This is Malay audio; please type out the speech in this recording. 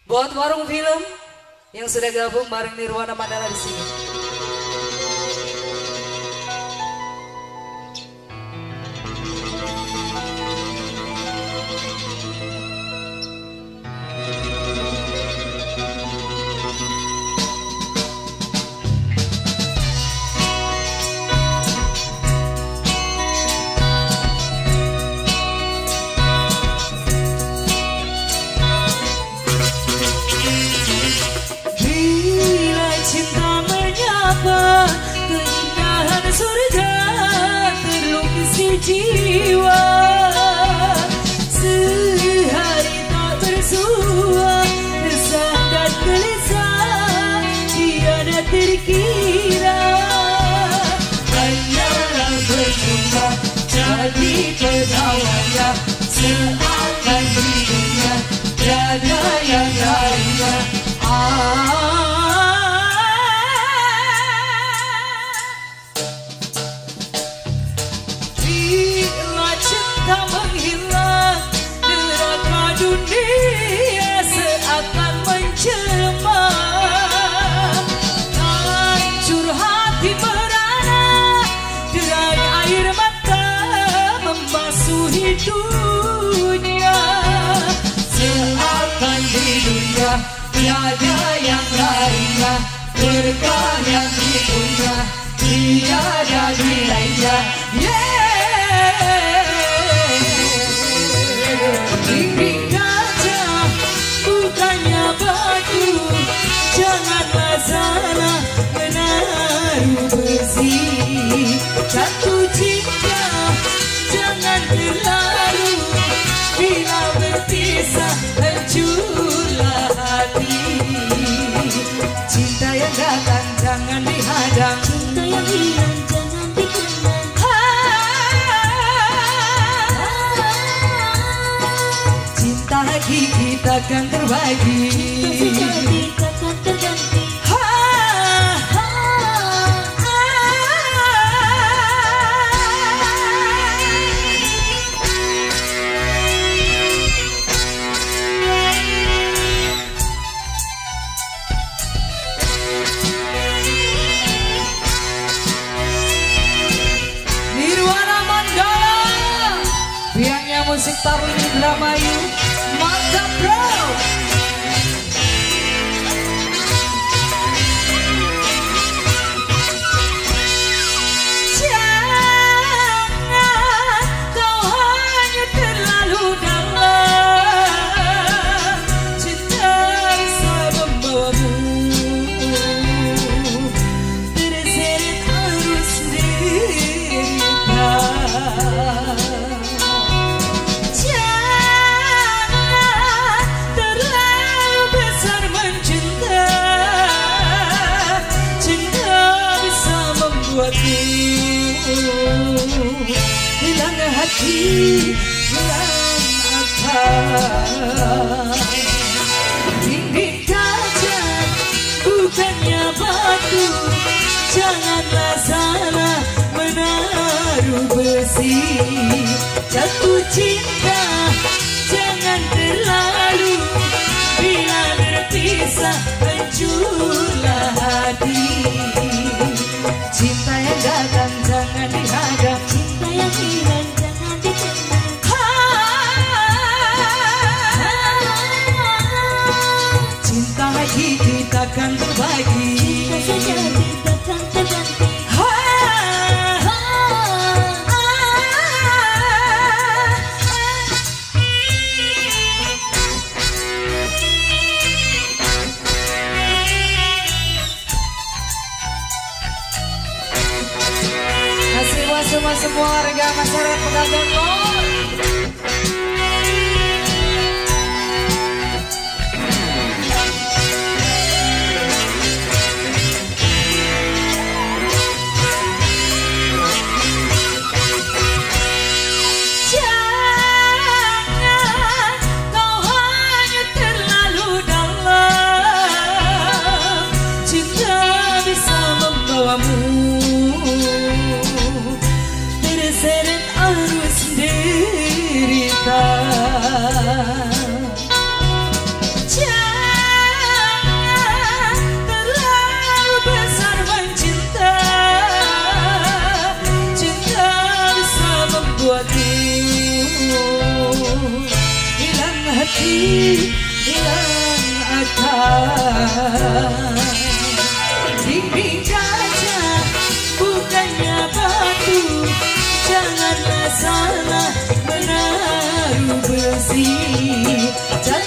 Buat warung film yang sudah gabung bareng Nirwana Mandala di sini. Keindahan surga terlukis di jiwa, sehari tak bersua, resah dan gelisah tiada terkira. Hanyalah berjumpa jadi pegawainya, seakan dirinya tiada yang lainnya. Tak menghilang, neraka dunia seakan menjelma. Hancur hati merana, derai air mata membasuhi dunia. Seakan di dunia tiada yang lainnya, berkah yang dipunya tiada nilainya. Tinggi kaca bukannya batu, janganlah salah menaruh besi. Jatuh cinta jangan terlalu, bila berpisah hancurlah hati. Cinta yang datang jangan dihadang, cinta yang hilang jangan dikenang. Kita akan terbagi, cinta sejati takkan terganti. Nirwana Mandala, biangnya musik Tarun Indramayu. Mantap bro. Jangan kau hanya terlalu dalam, cinta bisa membawamu terseret arus derita. Hilang hati, hilang akal. Tinggi kaca bukannya batu, janganlah salah menaruh besi. Jatuh cinta jangan terlalu, bila berpisah hancurlah hati. Cinta yang datang jangan dihadang, cinta yang hilang jangan dikenang. Cinta hakiki takkan terbagi, cinta sejati takkan terganti. Semua warga masyarakat Pegadaian Lor. Jangan kau hanya terlalu dalam, cinta bisa membawamu terseret arus derita. hilang akal. Dinding kaca bukannya batu, janganlah salah menaruh besi.